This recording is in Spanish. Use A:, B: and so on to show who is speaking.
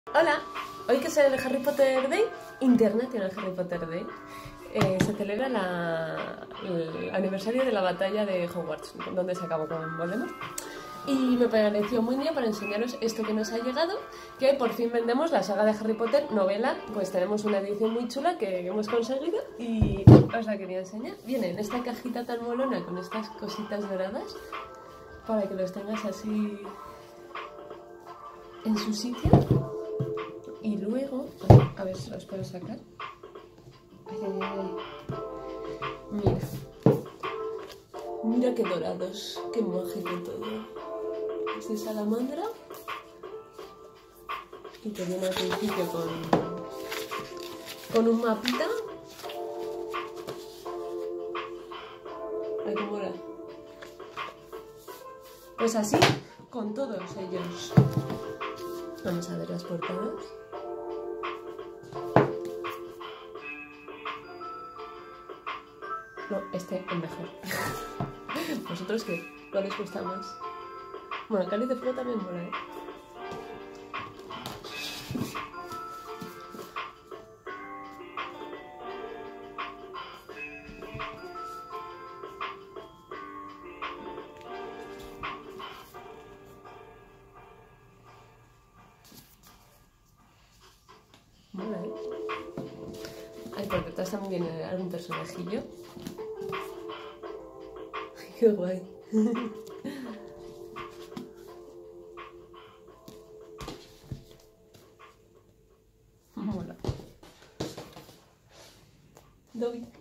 A: Hola, hoy que es el Harry Potter Day, International Harry Potter Day, se celebra el aniversario de la batalla de Hogwarts, donde se acabó con Voldemort. Y me pareció muy bien para enseñaros esto que nos ha llegado, que por fin vendemos la saga de Harry Potter novela. Pues tenemos una edición muy chula que hemos conseguido y os la quería enseñar. Viene en esta cajita tan molona con estas cositas doradas para que los tengas así en su sitio. Y luego, a ver si los puedo sacar. Ay, ay, ay. Mira. Mira qué dorados, qué mágico todo. Es de salamandra. Y te viene al principio con un mapita. Ay, cómo mola. Pues así, con todos ellos. Vamos a ver las portadas. No, este es mejor. ¿Vosotros qué? ¿Cuál os gusta más? Bueno, el Cáliz de Fuego también mola, ¿eh? Mola, ¿eh? Ay, por detrás también viene algún personajillo. Qué guay. Mola. Dobby.